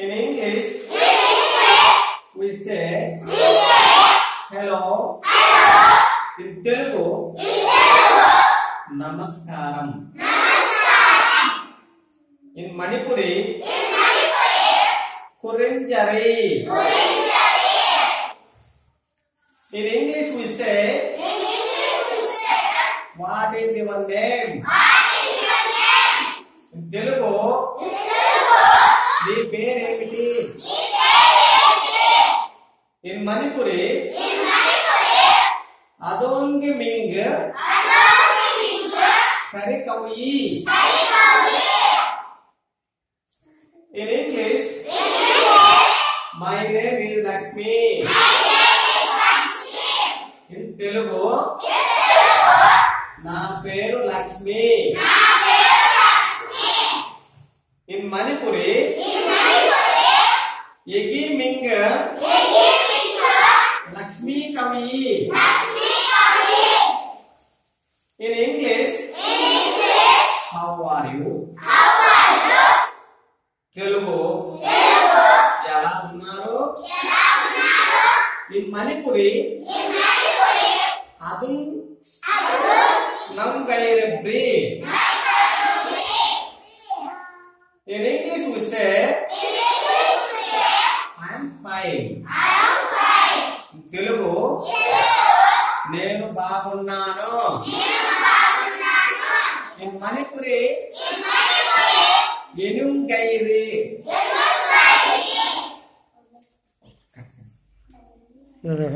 In English, we say hello. In Telugu, namaskaram. In Manipuri, kurinjari. In English, we say what is your name? In Telugu, నీ పేరేమిటి? In Manipuri, adongi ming kari kauyi. In English, my name is Lakshmi. In Telugu, నా పేరు Lakshmi. In Manipuri, Yegi Ming Lakshmi Kavi. In English, how are you? Telugu, ఎలా ఉన్నారు? In Manipuri, adum nam gairebri. In English, we say I am fine. In Telugu, నేను బాగున్నాను. In Manipuri, enungairi.